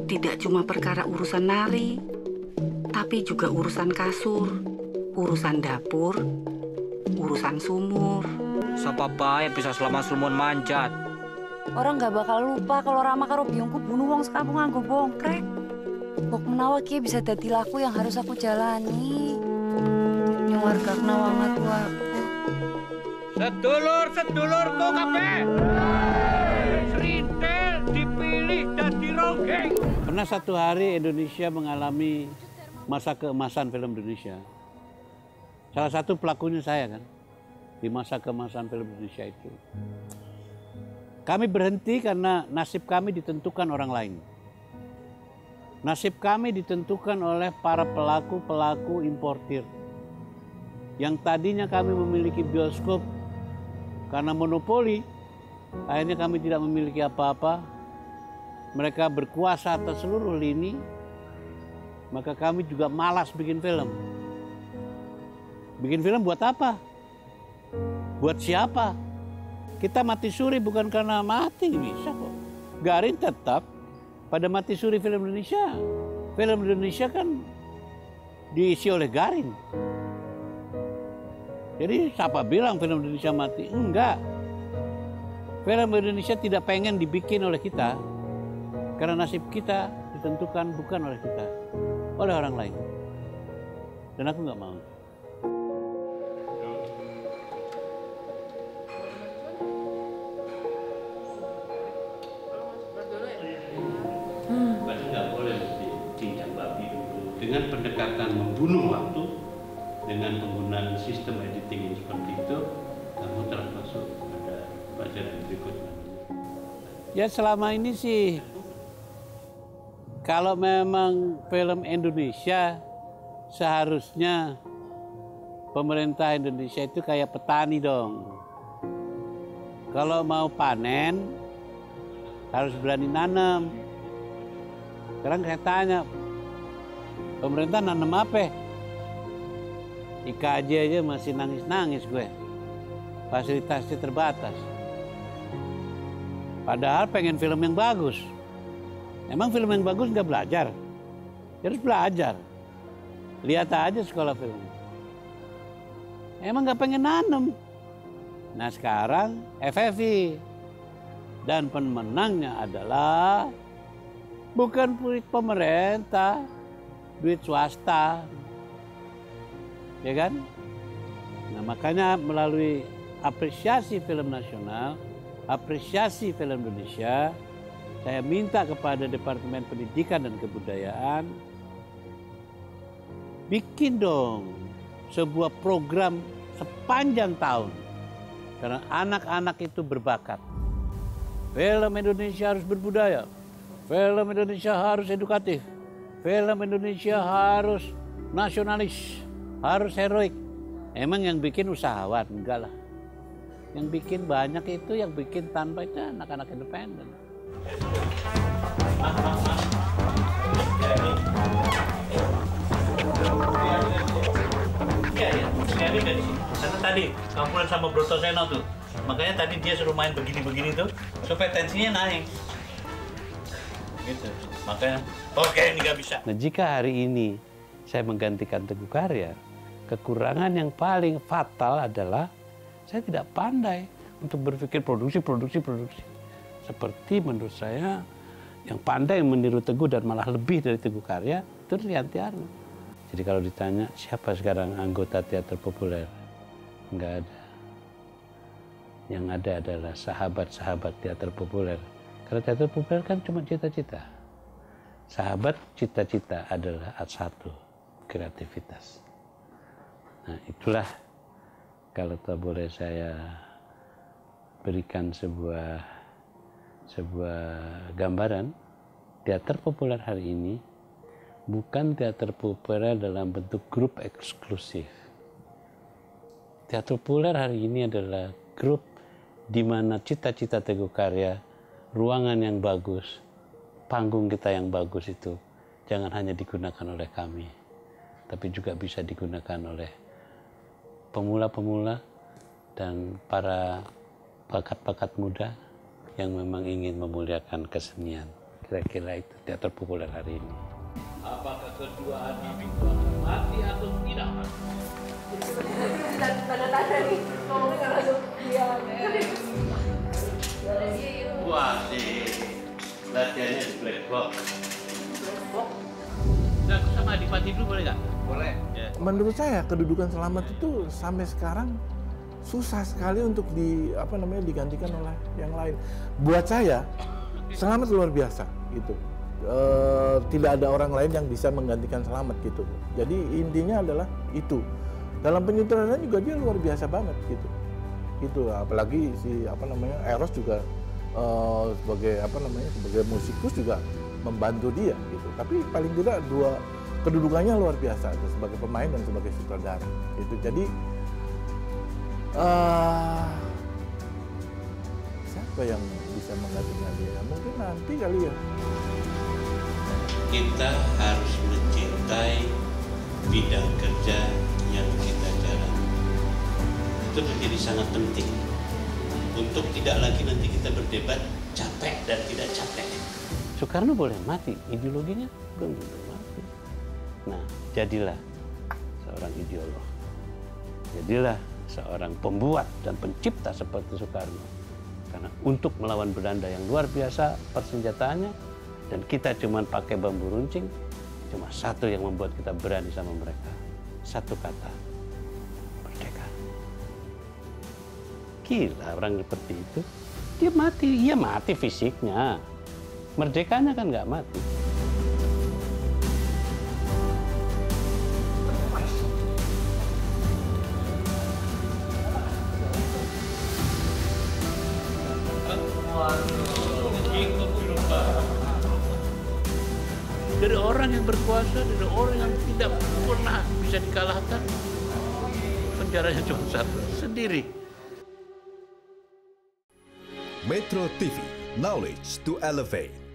Tidak cuma perkara urusan nari, tapi juga urusan kasur, urusan dapur, urusan sumur. Siapa bae bisa selama sumur manjat. Orang nggak bakal lupa kalau Rama karo biungku bunuh wong sekampung nganggo bongkrek. Bok menawa ki bisa dadi laku yang harus aku jalani. Yang warga Knawang tua. Sedulur-sedulurku kabeh. Serintil dipilih dadi ronggeng. Pernah satu hari Indonesia mengalami masa keemasan film Indonesia. Salah satu pelakunya saya kan, di masa keemasan film Indonesia itu. Kami berhenti karena nasib kami ditentukan orang lain. Nasib kami ditentukan oleh para pelaku-pelaku importir. Yang tadinya kami memiliki bioskop karena monopoli, akhirnya kami tidak memiliki apa-apa. Mereka berkuasa atas seluruh lini, maka kami juga malas bikin film. Bikin film buat apa? Buat siapa? Kita mati suri bukan karena mati, bisa kok. Garin tetap pada mati suri film Indonesia. Film Indonesia kan diisi oleh Garin. Jadi siapa bilang film Indonesia mati? Enggak. Film Indonesia tidak pengen dibikin oleh kita. Karena nasib kita ditentukan bukan oleh kita, oleh orang lain. Dan aku nggak mau. Berarti nggak boleh cincang babi dulu. Dengan pendekatan membunuh waktu, dengan penggunaan sistem editing yang seperti itu, kamu telah masuk pada pelajaran berikutnya. Ya selama ini sih, kalau memang film Indonesia, seharusnya pemerintah Indonesia itu kayak petani dong. Kalau mau panen, harus berani nanam. Sekarang saya tanya, pemerintah nanam apa? IKJ aja masih nangis-nangis gue. Fasilitasnya terbatas. Padahal pengen film yang bagus. Emang film yang bagus nggak belajar? Harus belajar. Lihat aja sekolah film. Emang nggak pengen nanam? Nah sekarang FFI. Dan pemenangnya adalah bukan duit pemerintah, duit swasta. Ya kan? Nah makanya melalui apresiasi film nasional, apresiasi film Indonesia, saya minta kepada Departemen Pendidikan dan Kebudayaan, bikin dong sebuah program sepanjang tahun. Karena anak-anak itu berbakat. Film Indonesia harus berbudaya. Film Indonesia harus edukatif. Film Indonesia harus nasionalis. Harus heroik. Emang yang bikin usahawan? Enggak lah. Yang bikin banyak itu, yang bikin tanpa itu anak-anak independen. Iya, dari sini. Karena tadi kampuran sama Broto Seno tuh. Makanya tadi dia suruh main begini-begini tuh, supaya tensinya naik. Gitu. Makanya, oke, ini nggak bisa. Nah, jika hari ini saya menggantikan Teguh Karya, kekurangan yang paling fatal adalah saya tidak pandai untuk berpikir produksi. Seperti menurut saya yang pandai meniru Teguh dan malah lebih dari Teguh Karya itu Rianti Arno. Jadi kalau ditanya siapa sekarang anggota teater populer, nggak ada. Yang ada adalah sahabat-sahabat teater populer. Karena teater populer kan cuma cita-cita. Sahabat cita-cita adalah satu, kreativitas. Nah itulah kalau tak boleh saya berikan sebuah gambaran, teater populer hari ini bukan teater populer dalam bentuk grup eksklusif. Teater populer hari ini adalah grup di mana cita-cita Teguh Karya, ruangan yang bagus, panggung kita yang bagus itu jangan hanya digunakan oleh kami, tapi juga bisa digunakan oleh pemula-pemula dan para bakat-bakat muda yang memang ingin memuliakan kesenian. Kira-kira itu teater populer hari ini. Apakah kedua adik itu akan mati atau tidak mati? Tanda-tanda nih, ngomongnya nggak langsung iya. Wah sih, latihannya di black box. Nah, aku sama adik mati dulu boleh nggak? Boleh. Ya. Menurut saya kedudukan Slamet itu sampai sekarang susah sekali untuk digantikan oleh yang lain. Buat saya Slamet luar biasa gitu. Tidak ada orang lain yang bisa menggantikan Slamet gitu. Jadi intinya adalah itu. Dalam penyutradaraan juga dia luar biasa banget gitu. Gitu, apalagi si Eros juga sebagai musikus juga membantu dia gitu. Tapi paling tidak dua kedudukannya luar biasa sebagai pemain dan sebagai sutradara gitu. Jadi siapa yang bisa menggantikan dia? Mungkin nanti kali ya. Kita harus mencintai bidang kerja yang kita jalani. Itu menjadi sangat penting untuk tidak lagi nanti kita berdebat capek dan tidak capek. Soekarno boleh mati, ideologinya belum tentu mati. Nah, jadilah seorang ideolog. Jadilah seorang pembuat dan pencipta seperti Soekarno. Karena untuk melawan Belanda yang luar biasa persenjataannya, dan kita cuma pakai bambu runcing, cuma satu yang membuat kita berani sama mereka. Satu kata, merdeka. Gila orang seperti itu. Dia mati fisiknya. Merdekanya kan nggak mati. Dari orang yang berkuasa, dari orang yang tidak pernah bisa dikalahkan, penjaranya cuma satu, sendiri. Metro TV, knowledge to elevate.